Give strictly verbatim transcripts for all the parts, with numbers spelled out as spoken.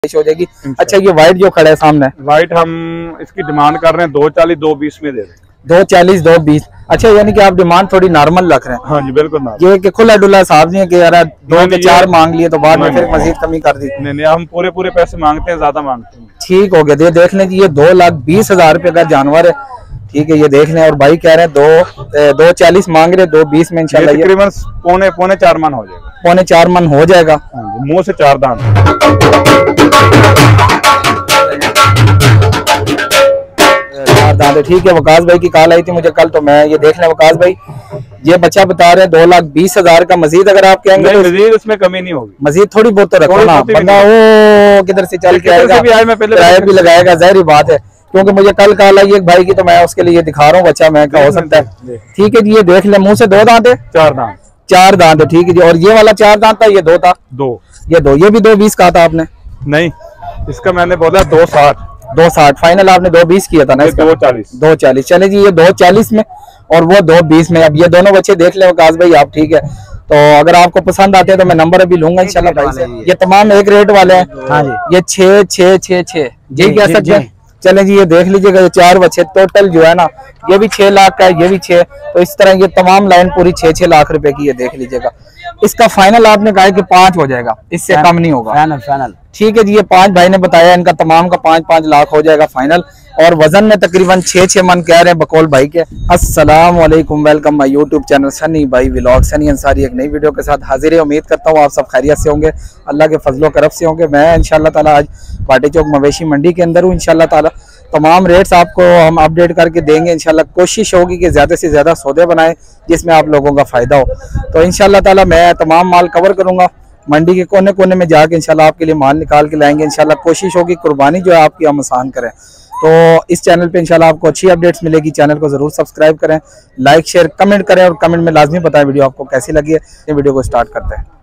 हो जाएगी। अच्छा, ये व्हाइट जो खड़ा है सामने, व्हाइट हम इसकी डिमांड कर रहे हैं दो चालीस दो बीस में दे रहे हैं। दो चालीस दो बीस। अच्छा, यानी कि आप डिमांड थोड़ी नॉर्मल रख रहे हैं? हाँ जी बिल्कुल ना। ये कि खुला डुला साहब नहीं है कि यार दो के चार मांग लिए तो बाद में फिर मजीद कमी कर दी? नहीं नहीं, हम पूरे पूरे पैसे मांगते हैं, ज्यादा मांगते हैं। ठीक हो गया। ये देख लें जी, ये दो लाख बीस हजार रुपए का जानवर है। ठीक है, ये देख लें। और भाई कह रहे हैं दो दो चालीस मांग रहे, दो बीस में इंशाल्लाह ये तकरीबन पौने पौने चार मन हो जाएगा। पौने चार मन हो जाएगा। मुंह से चार दांत चार दांत। ठीक है, वकास भाई की कॉल आई थी मुझे कल, तो मैं ये देख लें वकास भाई, ये बच्चा बता रहे हैं दो लाख बीस हजार का। मजीद अगर आप कहेंगे तो मजीद उसमें कमी नहीं होगी, मजीद थोड़ी बहुत तो रखो ना। बंदा वो किधर से चल के आएगा, किराया भी लगाएगा, जाहिर बात है। क्योंकि मुझे कल कॉल आई एक भाई की, तो मैं उसके लिए दिखा रहा हूँ बच्चा, मैं क्या हो सकता है। ठीक है जी, ये देख ले, मुंह से दो दांत है, चार दांत चार दांत है। ठीक है जी। और ये वाला चार दांत था, ये दो था? दो। ये दो, ये भी दो बीस कहा था आपने? नहीं, इसका मैंने बोला दो साठ। दो साठ फाइनल आपने दो बीस किया था ना? दो चालीस। दो चालीस। चले जी, ये दो चालीस में और वो दो बीस में। अब ये दोनों बच्चे देख ले वकास भाई आप। ठीक है, तो अगर आपको पसंद आते हैं तो मैं नंबर अभी लूंगा इंशाल्लाह भाई से। ये तमाम एक रेट वाले हैं। हाँ जी। ये छः छः छः छः जी कह सकते हैं। चले जी, ये देख लीजिएगा, ये चार बच्चे टोटल जो है ना, ये भी छह लाख का है, ये भी छह। तो इस तरह ये तमाम लाइन पूरी छह छह लाख रुपए की। ये देख लीजिएगा, इसका फाइनल आपने कहा कि पांच हो जाएगा, इससे कम नहीं होगा। Final final. ठीक है जी, ये पांच भाई ने बताया, इनका तमाम का पांच पांच लाख हो जाएगा फाइनल। और वजन में तकरीबन छह छह मन कह रहे हैं बकौल भाई के। अस्सलाम वालेकुम, welcome my YouTube channel Sunny Bhai vlog. Sunny Ansari एक नई वीडियो के साथ हाजिर है। उम्मीद करता हूँ आप सब खैरियत से होंगे, अल्लाह के फजलो करफ से होंगे। मैं इंशाल्लाह ताला आज पाटी चौक मवेशी मंडी के अंदर हूँ। इंशाल्लाह ताला तमाम रेट्स आपको हम अपडेट करके देंगे। इंशाल्लाह कोशिश होगी कि ज़्यादा से ज़्यादा सौदे बनाएं जिसमें आप लोगों का फ़ायदा हो। तो इंशाल्लाह ताला मैं तमाम माल कवर करूँगा, मंडी के कोने कोने में जाके इंशाल्लाह आपके लिए माल निकाल के लाएंगे। इंशाल्लाह कोशिश होगी कुर्बानी जो है आपकी हम आसान करें। तो इस चैनल पे इंशाल्लाह आपको अच्छी अपडेट्स मिलेगी। चैनल को ज़रूर सब्सक्राइब करें, लाइक शेयर कमेंट करें, और कमेंट में लाजमी बताएं वीडियो आपको कैसी लगी है। ये वीडियो को स्टार्ट करते हैं।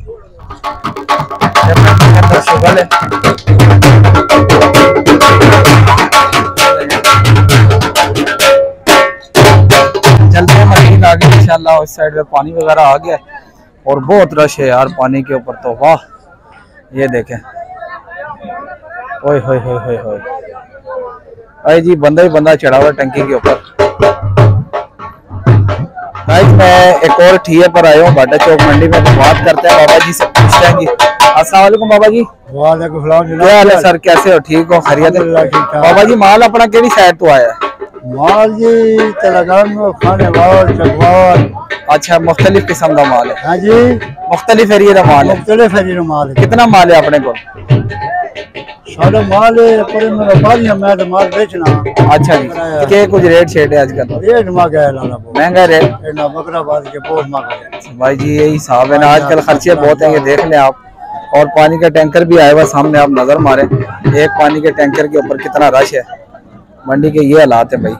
चलते हैं मशीन आगे इंशाल्लाह। इस साइड पे पानी वगैरह आ गया और बहुत रश है यार पानी के ऊपर। तो वाह, ये देखें, ओए होए होए होए होए, अरे जी बंदा ही बंदा चढ़ा हुआ टंकी के ऊपर। मैं एक और ठिये पर आया हूँ भाटा चौक मंडी में, तो बात करते हैं बाबा जी से, पूछते हैं जी। अस्सलाम वालेकुम बाबा जी। वालेकुम सलाम। क्या हाल है सर, कैसे हो? ठीक हो, खैरियत है? बाबा जी माल अपना केड़ी साइड तो आया है? माल जी तेलंगाना खाने वाल चकवाल। अच्छा, मुख्तलिफ किस्म का माल है? हाँ जी, मुख्तलिफ एरिया का माल है। मुख्तलिफ एरिया माल है। कितना माल है अपने को? सारा माल है पर मैं व्यापारी हूं, मैं तो माल बेचना। अच्छा जी, के कुछ रेट शेट है आजकल? रेट महंगा है, लाला महंगा रेट ना, बकराबाद के बहुत महंगा है भाई जी। यही हिसाब है ना, आजकल खर्चे बहुत हैं, ये देख लें आप। और पानी का टैंकर भी आया हुआ सामने, आप नजर मारे एक पानी के टैंकर के ऊपर कितना रश है। मंडी के ये हालात है भाई।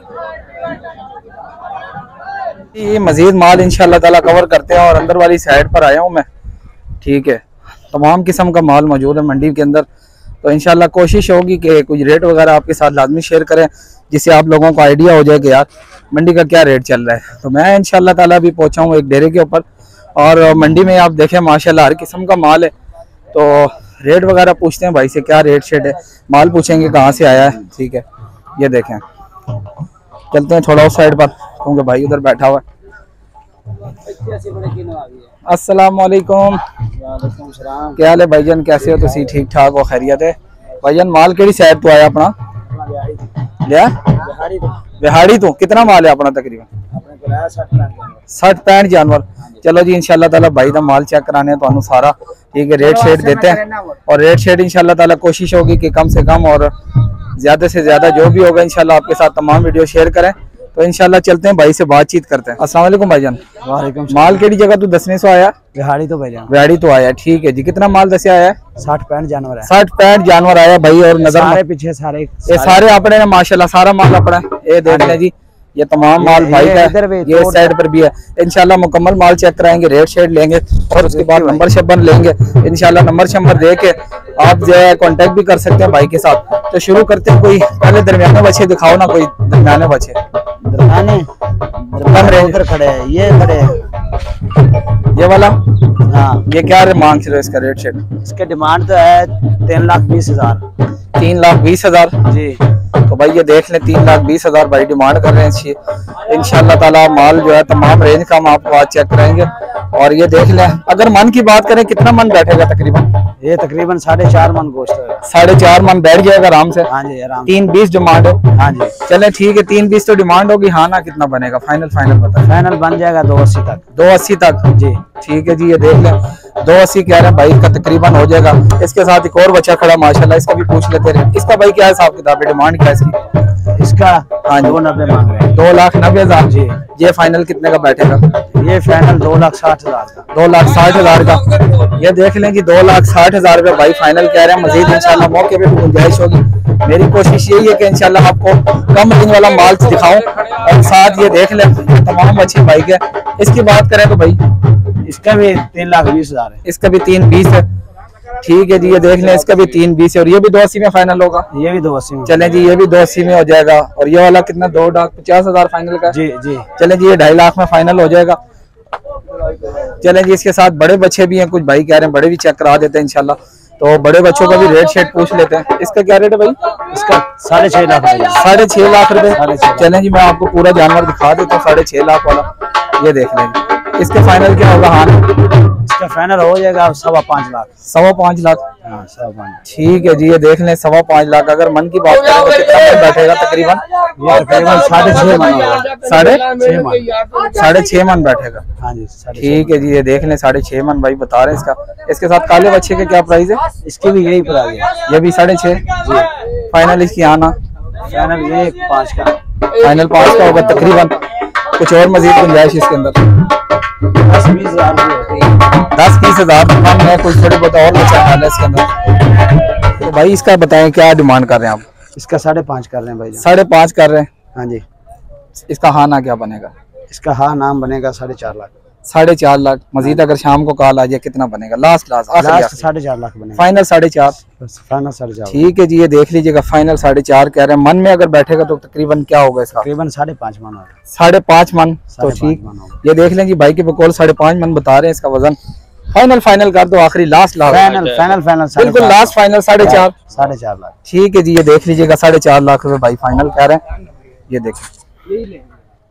ये मजीद माल इंशाल्लाह ताला कवर करते हैं। और अंदर वाली साइड पर आया हूँ मैं। ठीक है, तमाम किस्म का माल मौजूद है मंडी के अंदर। तो इंशाल्लाह कोशिश होगी कि कुछ रेट वगैरह आपके साथ लाजमी शेयर करें, जिससे आप लोगों को आइडिया हो जाए कि यार मंडी का क्या रेट चल रहा है। तो मैं इंशाल्लाह ताला भी पहुंचा हूँ एक डेरे के ऊपर, और मंडी में आप देखें माशाल्लाह हर किस्म का माल है। तो रेट वगैरह पूछते हैं भाई से, क्या रेट शेट है, माल पूछेंगे कहाँ से आया है। ठीक है, ये देखें, चलते हैं थोड़ा उस साइड पर क्योंकि भाई उधर बैठा हुआ है। अस्सलाम वालेकुम। क्या हाल है भाईजान, कैसे हो? तुसी ठीक ठाक हो, खैरियत है? भाईजान माल केड़ी साइड तो आया अपना? लिया बिहाड़ी तो। कितना माल है अपना तकरीबन? सठ पैंठ जानवर। चलो जी, इंशाल्लाह ताला भाई का माल चेक कराने तो सारा। ठीक है, रेट शेट देते हैं, और रेट शेट इंशाल्लाह ताला कोशिश होगी कि कम से कम और ज्यादा से ज्यादा जो भी होगा इंशाल्लाह आपके साथ तमाम वीडियो शेयर करें। तो इंशाल्लाह चलते हैं भाई से बातचीत करते हैं। अस्सलाम वालेकुम भाईजान। वालेकुम। माल केड़ी जगह तू दसने से आया? बिहाड़ी तो भाईजान। बिहाड़ी तो आया। ठीक है जी, कितना माल दसिया आया? साठ पैंठ जानवर है। साठ पैंठ जानवर आया भाई। और नजर सारे पीछे सारे ये सारे अपने ने माशाल्लाह, सारा माल अपना है। ये देख लें जी, ये तमाम माल भाई का है। ये साइड पर भी है। इंशाल्लाह मुकम्मल माल चेक कराएंगे, रेट शेट लेंगे, और उसके बाद नंबर शंबर लेंगे इंशाल्लाह। नंबर शंबर दे के आप जो है कांटेक्ट भी कर सकते हैं भाई के साथ। तो शुरू करते हैं। कोई पहले दरमियाने बच्चे दिखाओ ना, कोई दरमियाने बच्चे। दरमियाने उधर खड़े हैं, ये खड़े हैं। ये वाला हाँ, ये क्या रे मांग रहे हो इसका रेट शेट? इसके डिमांड तो है तीन लाख बीस हजार। तीन लाख बीस हजार जी। तो भाई ये देख लें, तीन लाख बीस हजार भाई डिमांड कर रहे हैं इसकी। इंशाल्लाह ताला माल जो है तमाम रेंज का हम आपको आज चेक कराएंगे। और ये देख लें, अगर मन की बात करें कितना मन बैठेगा तकरीबन? ये तकरीबन साढ़े चार मन गोश्त है। साढ़े चार मन बैठ जाएगा आराम से। हाँ जी, आराम। तीन बीस डिमांड है। हाँ जी, चले ठीक है, तीन बीस तो डिमांड होगी। हाँ ना, कितना बनेगा फाइनल? फाइनल बता। फाइनल बन जाएगा दो अस्सी तक। दो अस्सी तक जी। ठीक है जी, ये देख लें दो अस्सी कह रहे हैं भाई, इसका तकरीबन हो जाएगा। इसके साथ एक और बच्चा खड़ा माशाल्लाह, इसका भी पूछ लेते रहे। इसका भाई क्या हिसाब किताब है, डिमांड क्या है इसकी? इसका हाँ जी, दो नब्बे मांग रहे हैं। दो लाख नब्बे हजार जी। ये फाइनल कितने का बैठेगा? ये फाइनल दो लाख साठ हजार का। दो लाख साठ हजार का ये देख लें जी, दो लाख साठ हजार रुपये भाई फाइनल कह रहे हैं। मजीद इंशाल्लाह मौके पे गुंजाइश होगी। मेरी कोशिश यही है कि इंशाल्लाह आपको कम रेंज वाला माल दिखाऊं और साथ ये देख लें तमाम अच्छे बाइक है। इसकी बात करें तो भाई इसका भी तीन लाख बीस हजार है। इसका भी तीन बीस है। ठीक है जी, ये देख लें इसका भी तीन बीस है और ये भी दो अस्सी में फाइनल होगा। ये भी दो अस्सी में। चले जी, ये भी दो अस्सी में हो जाएगा। और ये वाला कितना, दो लाख पचास हजार फाइनल का? जी जी। चले जी, ये ढाई लाख में फाइनल हो जाएगा। चले जी, इसके साथ बड़े बच्चे भी हैं, कुछ भाई कह रहे हैं बड़े भी चेक करा देते हैं इंशाल्लाह। तो बड़े बच्चों का भी रेट शेट पूछ लेते हैं। इसका क्या रेट है भाई? इसका साढ़े छह लाख है। साढ़े छह लाख रुपए। साढ़े छह। चलें जी, मैं आपको पूरा जानवर दिखा देता हूँ साढ़े छह लाख वाला। ये देख लेंगे इसके फाइनल क्या होगा? हाँ, इसका फाइनल हो जाएगा सवा पाँच लाख। सवा पाँच लाख। हाँ, सवा पाँच। ठीक है जी, ये देख लें सवा पाँच लाख। अगर मन की बात करें तो कितना मन बैठेगा तकरीबन? ये तकरीबन साढ़े छह मन होगा। साढ़े छह मन। साढ़े छह मन बैठेगा। हाँ जी, साढ़े ठीक है जी, ये देख लें साढ़े छह मन भाई बता रहे हैं इसका। इसके साथ काले बच्चे के क्या प्राइस है? इसकी भी यही प्राइस है। ये भी साढ़े छह। फाइनल इसकी आना? फाइनल ये पाँच का। फाइनल पाँच का होगा तकरीबन। कुछ और मजीद गुंजाइश इसके अंदर? दस बीस हजार दस बीस हजार कम है, कुछ थोड़ी बहुत और बचा है इसके अंदर। तो भाई इसका बताएं क्या डिमांड कर रहे हैं आप? इसका साढ़े पाँच कर रहे हैं भाई। साढ़े पाँच कर रहे हैं। हाँ जी। इसका हाँ ना क्या बनेगा? इसका हाँ नाम बनेगा साढ़े चार लाख। साढ़े चार लाख। मजीद अगर शाम को कॉल आ जाए कितना बनेगा? लास्ट लास्ट लास्ट साढ़े चार लाख बनेगा। फाइनल साढ़े चार। फाइनल साढ़े चार। ठीक है जी, ये देख लीजिएगा फाइनल साढ़े चार कह रहे हैं। मन में अगर बैठेगा तो तकरीबन क्या होगा इसका? तकरीबन साढ़े पाँच मन होगा। साढ़े पाँच मन। तो साढ़े ठीक, पाँच मन होगा। ये देख लें जी, भाई के बकौल साढ़े पाँच मन बता रहे हैं इसका वजन। फाइनल फाइनल कर दो, आखिरी last last final final final बिल्कुल लास्ट फाइनल साढ़े चार। साढ़े चार लाख। ठीक है जी, ये देख लीजिएगा साढ़े चार लाख रुपए भाई फाइनल कह रहे हैं। ये देखिए,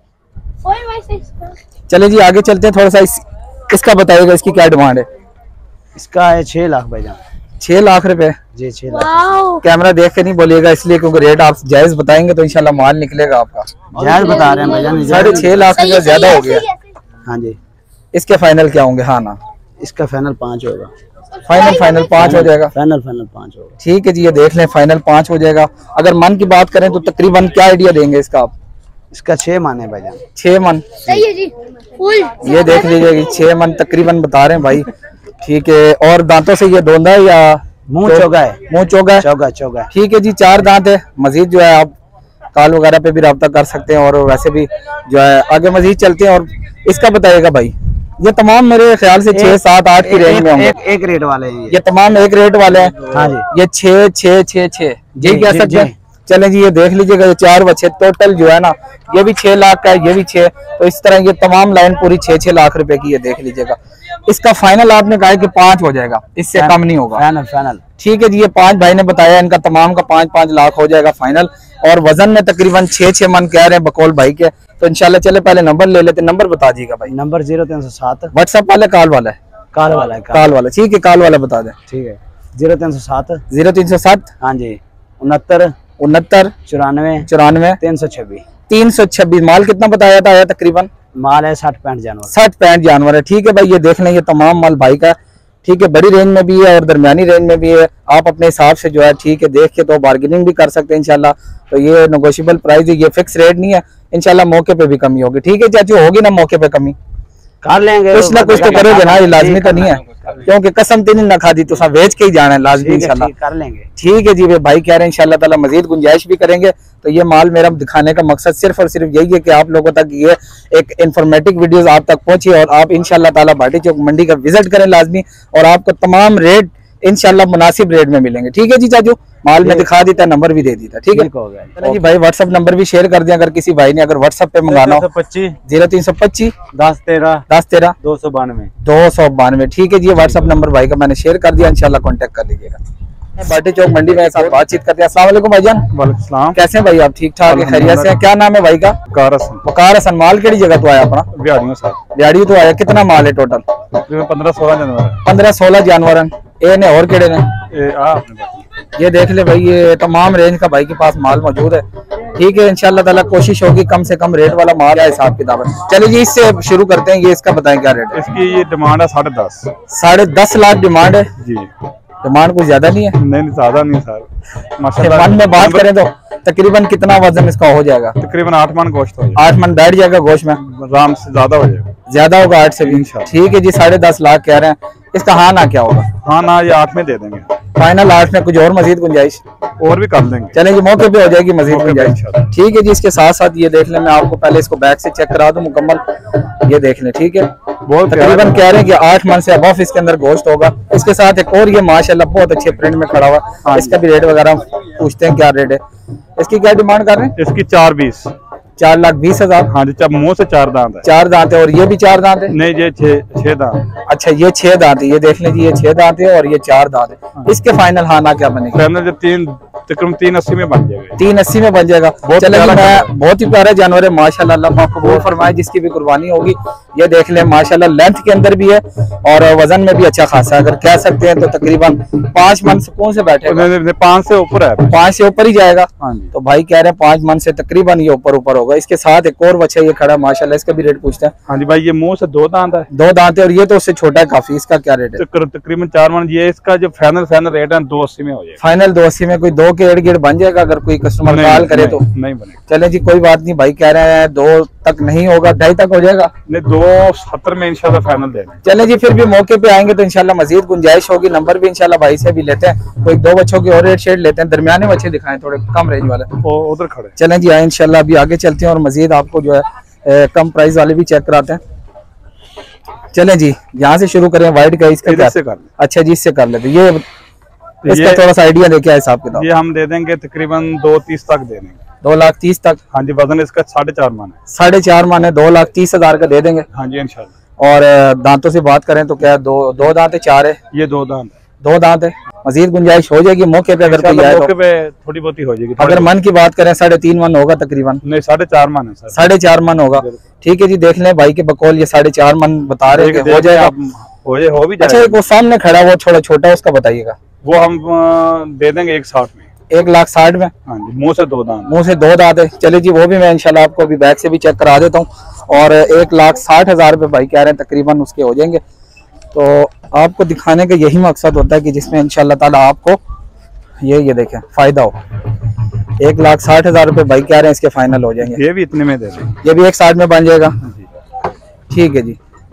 चले जी आगे चलते हैं थोड़ा सा। इस, इसका बताइएगा इसकी क्या डिमांड है? इसका है छह लाख भाईजान। छह लाख रुपए? जी छह लाख। कैमरा देख के नहीं बोलिएगा इसलिए क्योंकि रेट आप जायज बताएंगे तो इंशाल्लाह माल निकलेगा आपका। जायज बता रहे हैं भाईजान। साढ़े छह लाख रुपए ज्यादा हो गया। हाँ जी। इसके फाइनल क्या होंगे? हाँ ना? इसका फाइनल पाँच होगा। फाइनल फाइनल पाँच हो जाएगा। फाइनल फाइनल पाँच होगा। ठीक है जी, ये देख लें फाइनल पाँच हो जाएगा। अगर मन की बात करें तो तकरीबन क्या आइडिया देंगे इसका आप? इसका छह मन है भाईजान। छह मन। सही है जी। फुल। ये देख लीजिए छह मन तकरीबन बता रहे हैं भाई। ठीक है, और दांतों से ये दोंदा है या मुंह चौगा है? मुंह चौगा है। चौगा चौगा। ठीक है जी, चार दांत है। मजीद जो है आप कॉल वगैरह पे भी रब्ता कर सकते हैं और वैसे भी जो है आगे मजीद चलते हैं। और इसका बताइएगा भाई, ये तमाम मेरे ख्याल से छह सात आठ की रेंज में होंगे। एक, एक रेट वाले हैं ये। ये तमाम एक रेट वाले हैं। हाँ जी। ये छह छह छह छह जी कह जी, सकते हैं। चले जी, ये देख लीजिएगा ये चार बच्चे टोटल जो है ना, ये भी छह लाख का है, ये भी छह। तो इस तरह ये तमाम लाइन पूरी छह छह लाख रुपए की। ये देख लीजिएगा इसका फाइनल आपने कहा है कि पांच हो जाएगा, इससे कम नहीं होगा। Final final. ठीक है जी, ये पांच भाई ने बताया, इनका तमाम का पांच पांच लाख हो जाएगा फाइनल। और वजन में तकरीबन छह छह मन कह रहे हैं बकौल भाई के। तो इंशाल्लाह चले पहले नंबर ले लेते। नंबर बता दीजिएगा भाई। नंबर जीरो तीन सौ सात। व्हाट्सएप वाला कॉल वाला है? कॉल वाला है। कॉल वाला। ठीक है, कॉल वाला बता दें। ठीक है, जीरो तीन सौ सात। जीरो तीन सौ सात। हाँ जी। उनहत्तर उनहत्तर चौरानवे चौरानवे तीन सौ छब्बीस। तीन सौ छब्बीस। माल कितना बताया था? आया तकरीबन माल है साठ पैंठ जानवर। साठ पैंठ जानवर है। ठीक है भाई, ये देख लें ये तमाम माल भाई का। ठीक है, बड़ी रेंज में भी है और दरमियानी रेंज में भी है। आप अपने हिसाब से जो है ठीक है देख के तो बार्गेनिंग भी कर सकते हैं इंशाल्लाह। तो ये नेगोशिएबल प्राइस है, ये फिक्स रेट नहीं है। इंशाल्लाह मौके पे भी कमी होगी। ठीक है चाचू, होगी ना मौके पे कमी? कर लेंगे, कुछ ना कुछ तो करोगे ना, ये लाजमी तो नहीं है क्योंकि कसम तीन ना खादी तो वेच के ही जाना है लाजमी इंशाल्लाह। कर लेंगे। ठीक है जी, वे भाई कह रहे हैं इंशाल्लाह ताला मजीद गुंजाइश भी करेंगे। तो ये माल मेरा दिखाने का मकसद सिर्फ और सिर्फ यही है कि आप लोगों तक ये एक इन्फॉर्मेटिव वीडियोस आप तक पहुंचे और आप इंशाल्लाह ताला भाटी चौक मंडी का विजिट करें लाजमी। और आपको तमाम रेट इंशाल्लाह मुनासिब रेट में मिलेंगे। ठीक है जी चाचू, माल में दिखा देता, नंबर भी दे देता। ठीक है चलो जी भाई, व्हाट्सएप नंबर भी शेयर कर दिया अगर किसी भाई ने अगर व्हाट्सएप पे मंगाना हो। पच्चीस जीरो तीन सौ पच्चीस दस तेरह दस तेरह दो सौ बानवे दो सौ बानवे ठीक है जी, व्हाट्सएप नंबर भाई का मैंने शेयर कर दिया, इंशाल्लाह कांटेक्ट कर लीजिएगा। बाटी चौक मंडी में साथ बातचीत करते हैं। अस्सलाम वालेकुम भाईजान। वालेकुम सलाम। कैसे हैं भाई आप? ठीक ठाक है, खैरियत से हैं? क्या नाम है भाई का? वकार हसन। वकार हसन। माल केड़ी जगह तो आया अपना? बिहारियों साहब। बिहाड़ी तो आया। कितना माल है टोटल? तकरीबन पंद्रह सोलह जानवर है। पंद्रह सोलह जानवर ए ने और केड़े ने? ये आ आपने बाकी। ये देख ले भाई, ये तमाम रेंज का भाई के पास माल मौजूद है। ठीक है, इंशाल्लाह ताला कोशिश होगी कम से कम रेट वाला माल है, हिसाब किताब है। चलिए जी इससे शुरू करते हैं। ये इसका बताएं क्या रेट है? इसकी ये डिमांड है साढ़े दस। साढ़े दस लाख डिमांड है जी। डिमांड कुछ ज्यादा नहीं है? नहीं नहीं ज्यादा नहीं सर माशाल्लाह। मन में बात करें तो तकरीबन कितना वजन इसका हो जाएगा? तकरीबन आठ मन गोश्त हो जाएगा। आठ मन बैठ जाएगा गोश्त में? आराम से ज्यादा हो जाएगा। ज्यादा होगा आठ से भी? ठीक है जी, साढ़े दस लाख कह रहे हैं। इसका हाँ ना क्या होगा? हाँ ना ये आठ में दे देंगे फाइनल। आठ में कुछ और मजीद गुंजाइश और भी कर देंगे। चले जी, मौके पे हो जाएगी मजीद मौके पे गुंजाइश। इंशाल्लाह। ठीक है जी, इसके साथ साथ ये देख लें, मैं आपको पहले इसको बैक से चेक करा दूं मुकम्मल। ये देख लें, ठीक है। बहुत तकरीबन कह रहे हैं कि आठ मन से अबव इसके अंदर गोश्त होगा। इसके साथ एक और ये माशाल्लाह बहुत अच्छे प्रिंट में खड़ा हुआ, इसका भी रेट वगैरह पूछते हैं क्या रेट है। इसकी क्या डिमांड कर रहे हैं? इसकी चार बीस। चार लाख बीस हजार। हाँ जी, जब मुंह से चार दांत है। चार दांत है और ये भी चार दांत है? नहीं ये छह छह दांत। अच्छा ये छह दांत है, ये देख लीजिए, ये छह दांत है और ये चार दांत है। इसके फाइनल हाँ ना क्या बनेगा? फाइनल जो तीन तकरीबन तीन अस्सी में बन जाएगा। तीन अस्सी में बन जाएगा। चलिए मैं बहुत ही प्यारा जानवर है माशाल्लाह, अल्लाह कबूल फरमाए जिसकी भी कुर्बानी होगी। ये देख लें माशाल्लाह, लेंथ के अंदर भी है और वजन में भी अच्छा खासा है। अगर कह सकते हैं तो तकरीबन पांच मन सुकून से बैठे, पाँच से ऊपर है। पांच से ऊपर ही जाएगा। हाँ जी। तो भाई कह रहे हैं पांच मन से तकरीबन ये ऊपर ऊपर होगा। इसके साथ एक और बच्चा ये खड़ा माशाल्लाह, इसका भी रेट पूछते हैं। हाँ जी भाई, ये मुंह से दो दांत है। दो दांत है और ये तो उससे छोटा है काफी। इसका क्या रेट है? तकरीबन चार मन। ये इसका जो फाइनल फाइनल रेट है दो अस्सी में हो जाएगा। फाइनल दो अस्सी में कोई दो के इर्द गिर्द बन जाएगा अगर कोई कस्टमर कॉल करे तो? नहीं बनेगा। चले जी कोई बात नहीं, भाई कह रहे हैं दो तक नहीं होगा, ढाई तक हो जाएगा। नहीं दो सत्तर में इंशाल्लाह फाइनल देंगे। चले जी, फिर भी मौके पे आएंगे तो इंशाल्लाह मजीद गुंजाइश होगी। नंबर भी इंशाल्लाह भाई से भी लेते हैं। कोई दो बच्चों की और रेट शेड लेते हैं, दरमियाने बच्चे दिखाएं थोड़े कम रेंज वाले। उधर खड़े। चलें जी आए इंशाल्लाह, अभी आगे चलते हैं और मजीद आपको जो है ए, कम प्राइस वाले भी चेक कराते हैं। चलें जी, यहाँ से शुरू करें। वाइट का इसका क्या? से कर अच्छा जी, इससे कर लेते। ये इसका थोड़ा सा आइडिया देखिए हिसाब किताब। ये हम दे देंगे तकरीबन दो तीस तक दे देंगे। दो लाख तीस तक? हाँ जी। वजन इसका साढ़े चार मन है। साढ़े चार मन है, दो लाख तीस हजार का दे देंगे। हाँ जी इंशाल्लाह। और दांतों से बात करें तो क्या दो दो दांत है, चार है? ये दो दांत है। दो दांत है। मजीद गुंजाइश हो जाएगी मौके पे अगर कोई आए तो? मौके पे थोड़ी बहुत ही हो जाएगी। अगर मन की बात करें साढ़े तीन मन होगा तकरीबन? नहीं साढ़े चार मन है सर। साढ़े चार मन होगा। ठीक है जी, देख लें भाई के बकौल ये साढ़े चार मन बता रहे हैं, हो जाएगा। हो जाए हो भी जाएगा। अच्छा, वो सामने खड़ा वो थोड़ा छोटा, उसका बताइएगा। वो हम दे देंगे एक साठ में। एक लाख साठ में? हाँ जी। मुंह से दो दांत। मुंह से दो दांत है। चले जी, वो भी मैं इंशाल्लाह आपको अभी बैक से भी चेक करा देता हूँ। और एक लाख साठ हजार रुपये भाई कह रहे हैं तकरीबन उसके हो जाएंगे। तो आपको दिखाने का यही मकसद होता है कि जिसमें इंशाल्लाह ताला आपको ये ये देखें फायदा हो। एक लाख साठ हजार रुपये भाई कह रहे हैं इसके फाइनल हो जाएंगे। ये भी इतने में दे देंगे। ये भी एक साठ में बन जाएगा। ठीक है जी,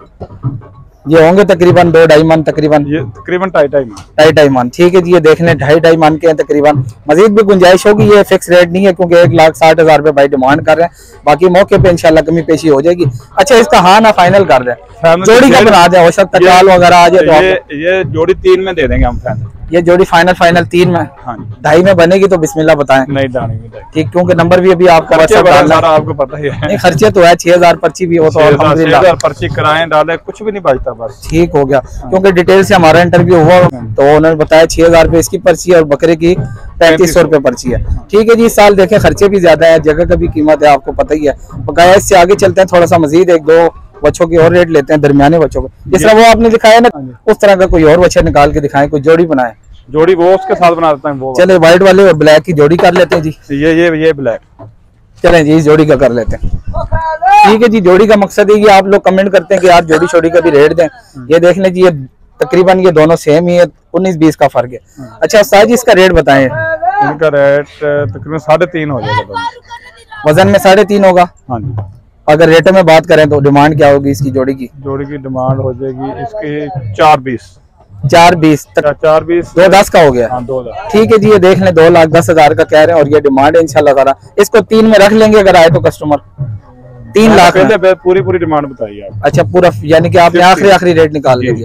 ये होंगे तकरीबन दो ढाई मन तकरीबन। ये तकरीबन ढाई ढाई मन। ढाई ढाई मन। ठीक है जी, ये देख लें ढाई ढाई मन के हैं तकरीबन। मजीद भी गुंजाइश होगी, ये फिक्स रेट नहीं है क्योंकि एक लाख साठ हजार रुपये भाई डिमांड कर रहे हैं। बाकी मौके पे इंशाल्लाह कमी पेशी हो जाएगी। अच्छा, इसका हाँ ना फाइनल कर रहे हैं, जोड़ी का बना दें, हो सकता है टाल वगैरह आ जाए तो। ये ये जोड़ी तीन में दे देंगे हम फाइनल। ये जोड़ी फाइनल फाइनल तीन में? हाँ। ढाई में बनेगी तो बिस्मिल्लाह बताएं। नहीं दानी में ठीक, क्योंकि नंबर भी अभी आपका आपको पता ही है। नहीं खर्चे तो है, छह हजार पर्ची भी हो तो अल्हम्दुलिल्लाह पर्ची कराएं डाले कुछ भी नहीं बचता बस। ठीक हो गया, क्योंकि डिटेल से हमारा इंटरव्यू हुआ तो उन्होंने बताया छह हजार रुपये इसकी पर्ची है और बकरे की पैंतीस सौ रुपये पर्ची है। ठीक है जी, इस साल देखें खर्चे भी ज्यादा है, जगह का भी कीमत है, आपको पता ही है। बकाया इससे आगे चलते हैं, थोड़ा सा मजीद एक दो बच्चों की और रेट लेते हैं, दरमियाने बच्चों को। जिस तरह वो आपने दिखाया ना उस तरह का कोई और बच्चे निकाल के दिखाएं, कोई जोड़ी बनाए। जोड़ी वो उसके साथ बना देता है वो। चले व्हाइट वाले और ब्लैक की जोड़ी कर लेते हैं जी। ये ये ये ब्लैक। चलें जी, इस जोड़ी का कर लेते हैं। ठीक है जी, जोड़ी का मकसद है कि आप लोग कमेंट करते हैं कि यार जोड़ी छोड़ी का भी रेट दें। ये देख लें जी, ये तकरीबन ये दोनों सेम ही है, उन्नीस बीस का फर्क है। अच्छा उस्ताद जी, इसका रेट बताएं। इनका रेट तकरीबन साढ़े तीन हो जाएगा। वजन में साढ़े तीन होगा। हाँ जी। अगर रेटों में बात करें तो डिमांड क्या होगी इसकी जोड़ी की? जोड़ी की डिमांड हो जाएगी इसकी चार बीस। चार बीस तक? चार बीस दो दस का हो गया। हाँ, दो लाख। ठीक है जी, ये देख लें दो लाख दस हजार का कह रहे हैं और ये डिमांड है इंशाल्लाह ताला। इसको तीन में रख लेंगे अगर आए तो कस्टमर। तीन लाख पहले पूरी पूरी डिमांड बताइए आप। अच्छा पूरा, यानी कि आपने आखिरी आखिरी रेट निकाल लिया।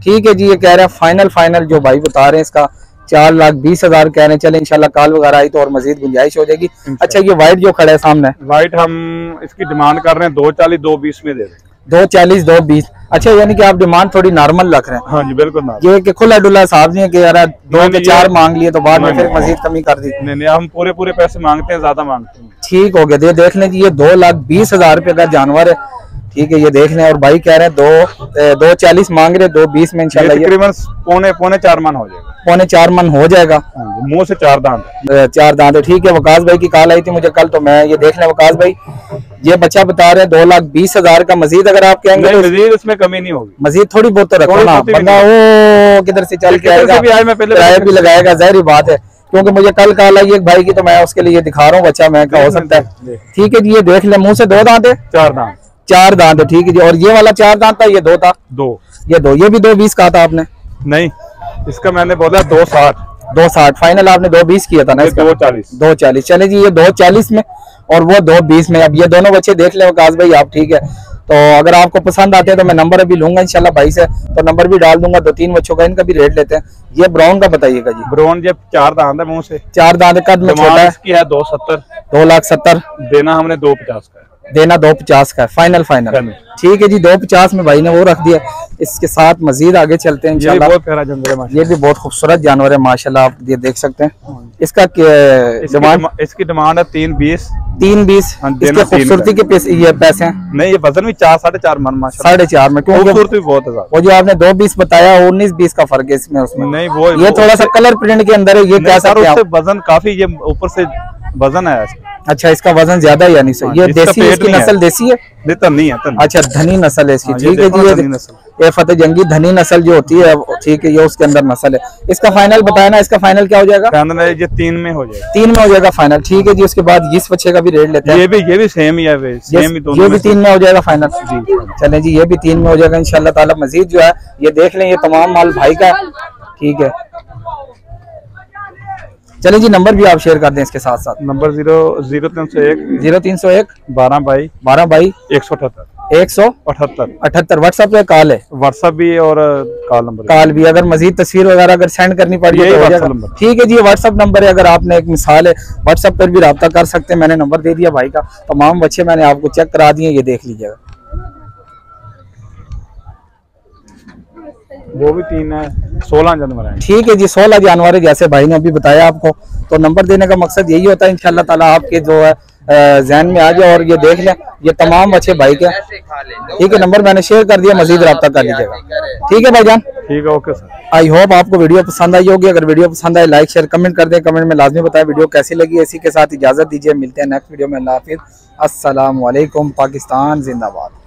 ठीक है जी, ये कह रहे हैं फाइनल फाइनल जो भाई बता रहे हैं इसका चार लाख बीस हजार कह रहे हैं। चले इंशाल्लाह कॉल वगैरह आई तो और मजीद गुंजाइश हो जाएगी। अच्छा, ये व्हाइट जो खड़ा है सामने, व्हाइट हम इसकी डिमांड कर रहे हैं दो चालीस दो बीस में दे दें। दो चालीस दो बीस। अच्छा, यानी कि आप डिमांड थोड़ी नॉर्मल रख रहे हैं? हाँ जी बिल्कुल ना, ये कि खुला डुला साहब नहीं है कि यार दो के चार मांग लिए तो बाद में फिर मजीद कमी कर दी? नहीं नहीं, हम पूरे पूरे पैसे मांगते हैं, ज्यादा मांगते हैं। ठीक हो गया, दे देख लें जी, ये दो लाख बीस हजार रुपए का जानवर है। ठीक है, ये देख लें। और भाई कह रहे हैं दो दो चालीस मांग रहे, दो बीस में इंशाल्लाह ये तकरीबन पौने पौने चार मन हो जाएगा। पौने चार मन हो जाएगा। मुंह से चार दांत, चार दांत है। ठीक है, वकास भाई की कॉल आई थी मुझे कल, तो मैं ये देख लें वकास भाई, ये बच्चा बता रहे हैं दो लाख बीस हजार का। मजीद अगर आप कहेंगे तो मजीद इसमें कमी नहीं होगी, मजीद थोड़ी बहुत तो रखो ना, वरना वो किधर से चल के आएगा, किराया भी लगाएगा, जाहिर बात है। क्योंकि मुझे कल कॉल आई एक भाई की, तो मैं उसके लिए दिखा रहा हूँ बच्चा, मैं क्या हो सकता है। ठीक है जी, ये देख ले, मुंह से दो दांत है, चार दांत, चार दांत है। ठीक है जी, और ये वाला चार दांत था, ये दो था, दो, ये दो, ये भी दो बीस कहा था आपने? नहीं, इसका मैंने बोला दो साठ, दो साठ फाइनल, आपने दो बीस किया था ना? दो चालीस, दो चालीस। चले जी, ये दो चालीस में और वो दो बीस में। अब ये दोनों बच्चे देख ले वकास भाई आप। ठीक है, तो अगर आपको पसंद आते हैं तो मैं नंबर अभी लूंगा इंशाल्लाह भाई से, तो नंबर भी डाल दूंगा। दो तीन बच्चों का, इनका भी रेट लेते हैं। ये ब्राउन का बताइएगा जी। ब्राउन जब चार दांत है, मुंह से चार दांत, कद में छोटा है। इसकी है दो सत्तर, दो लाख सत्तर देना हमने दो पचास का, देना दो पचास का फाइनल फाइनल। ठीक है जी, दो पचास में भाई ने वो रख दिया। इसके साथ मजीद आगे चलते हैं इंशाल्लाह। बहुत प्यारा जानवर है, ये भी बहुत खूबसूरत जानवर है माशाल्लाह, आप ये देख सकते हैं। इसका डिमांड, इसकी डिमांड है तीन बीस, तीन बीस। इसके खूबसूरती के पैसे, ये पैसे हैं? नहीं, ये वजन भी चार साढ़े चार मन माशाल्लाह, साढ़े चार में। खूबसूरती बहुत है। वो जो आपने दो बीस बताया, उन्नीस बीस का फर्क है इसमें उसमें। नहीं, वो ये थोड़ा सा कलर प्रिंट के अंदर है, ये क्या सकते हैं? वजन काफी, ये ऊपर से वजन है। अच्छा, इसका वजन ज्यादा है यानी सही। ये देसी, इसकी नस्ल देसी है? नहीं है, अच्छा, धनी नस्ल है इसकी। ठीक है जी, ये फतेह जंगी धनी नस्ल जो होती है, ठीक है, ये उसके अंदर नस्ल है। इसका फाइनल बताया ना, इसका फाइनल क्या हो जाएगा? फाइनल ये तीन में हो जाएगा, तीन में हो जाएगा फाइनल। ठीक है जी, उसके बाद इस बच्चे का भी रेट लेते हैं। ये भी ये भी सेम ही है, सेम ही दोनों, ये भी तीन में हो जाएगा फाइनल जी। चले जी, ये भी तीन में हो जाएगा इंशाल्लाह ताला। मजीद जो है ये देख लें, ये तमाम माल भाई का। ठीक है, चलिए जी, नंबर भी आप शेयर कर दें इसके साथ साथ। नंबर जीरो जीरो तीन सौ एक जीरो तीन सौ एक बारह बाई बारह बाई एक सौ अठहत्तर एक सौ अठहत्तर अठहत्तर। व्हाट्सएप पे कॉल है? व्हाट्सएप भी और कॉल नंबर, कॉल भी। अगर मजीद तस्वीर वगैरह अगर सेंड करनी पड़ी तो हो जाएगा। ठीक है जी, व्हाट्सएप नंबर है, अगर आपने एक मिसाल है व्हाट्सएप पर भी रब्ता कर सकते हैं। मैंने नंबर दे दिया भाई का। तमाम बच्चे मैंने आपको चेक करा दिए, ये देख लीजिएगा। वो भी तीन है, सोलह जानवर है। ठीक है जी, सोलह जानवर है जैसे भाई ने अभी बताया आपको। तो नंबर देने का मकसद यही होता है इंशाल्लाह ताला आपके जो है जहन में आ जाए और ये देख लें, ये तमाम बच्चे भाई के। ठीक है, नंबर मैंने शेयर कर दिया, मजीद रब्ता कर लीजिएगा। ठीक है भाईजान, ठीक है, ओके सर। आई होप आपको वीडियो पसंद आई होगी। अगर वीडियो पसंद आए लाइक शेयर कमेंट कर दें, कमेंट में लाजमी बताएं वीडियो कैसी लगी। इसी के साथ इजाजत दीजिए, मिलते हैं नेक्स्ट वीडियो में। अल्लाह हाफिज़, अस्सलाम वालेकुम, पाकिस्तान जिंदाबाद।